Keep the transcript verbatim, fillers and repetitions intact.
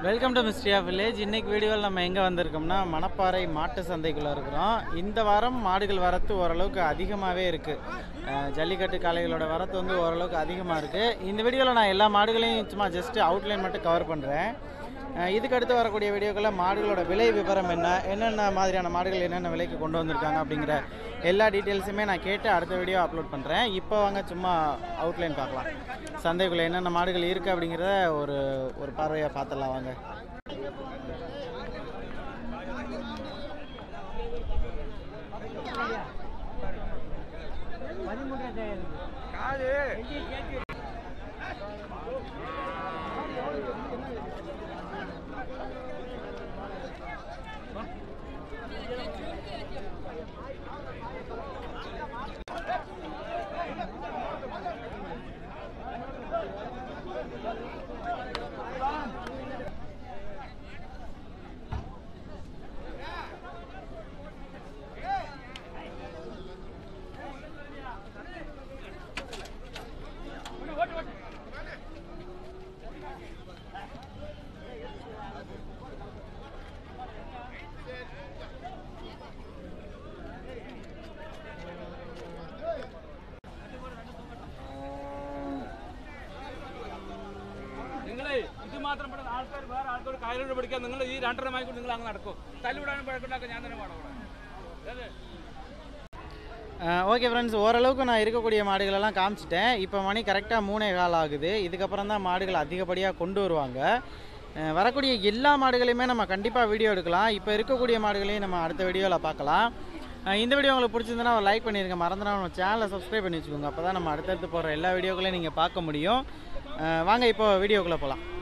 Welcome to mystery of village. இன்றைக்கி வீடியோவில் நம்ம எங்கே வந்திருக்கோம்னா மணப்பாறை மாட்டு சந்தைக்குள்ளே இருக்கிறோம். இந்த வாரம் மாடுகள் வரத்து ஓரளவுக்கு அதிகமாகவே இருக்குது. ஜல்லிக்கட்டு காளைகளோட வரத்து வந்து ஓரளவுக்கு அதிகமாக இருக்குது. இந்த வீடியோவில் நான் எல்லா மாடுகளையும் சும்மா ஜஸ்ட்டு அவுட்லைன் மட்டும் கவர் பண்ணுறேன். இதுக்கு அடுத்து வரக்கூடிய வீடியோக்களில் மாடுகளோட விலை விவரம் என்ன, என்னென்ன மாதிரியான மாடுகள் என்னென்ன விலைக்கு கொண்டு வந்திருக்காங்க அப்படிங்கிற எல்லா டீட்டெயில்ஸுமே நான் கேட்டு அடுத்த வீடியோ அப்லோட் பண்ணுறேன். இப்போ வாங்க சும்மா அவுட்லைன் பார்க்கலாம். சந்தைக்குள்ளே என்னென்ன மாடுகள் இருக்குது அப்படிங்கிறத ஒரு ஒரு பார்வையாக பார்த்துடலாம் வாங்க. ഇത് മാത്രം ആൾക്കാർ വേറെ ആൾക്കാർ കായലോട് പഠിക്കാൻ നിങ്ങൾ ഈ രണ്ടര മണിക്കൂർ നിങ്ങൾ അങ്ങ് നടക്കും. തല്ലുവിടാനും പഴക്കുണ്ടാക്കാൻ ഞാൻ തന്നെ പാടാം. ஓகே ஃப்ரெண்ட்ஸ், ஓரளவுக்கு நான் இருக்கக்கூடிய மாடுகளெல்லாம் காமிச்சிட்டேன். இப்போ மணி கரெக்டாக மூணே கால் ஆகுது. இதுக்கப்புறம் தான் மாடுகள் அதிகப்படியாக கொண்டு வருவாங்க. வரக்கூடிய எல்லா மாடுகளையுமே நம்ம கண்டிப்பாக வீடியோ எடுக்கலாம். இப்போ இருக்கக்கூடிய மாடுகளையும் நம்ம அடுத்த வீடியோவில் பார்க்கலாம். இந்த வீடியோ உங்களுக்கு பிடிச்சிருந்தனா ஒரு லைக் பண்ணிடுங்க. மறந்துடாம நம்ம சேனலை சப்ஸ்கிரைப் பண்ணி வச்சுக்கோங்க. அப்போ தான் நம்ம அடுத்தடுத்து போகிற எல்லா வீடியோக்களையும் நீங்கள் பார்க்க முடியும். வாங்க இப்போ வீடியோக்குள்ளே போகலாம்.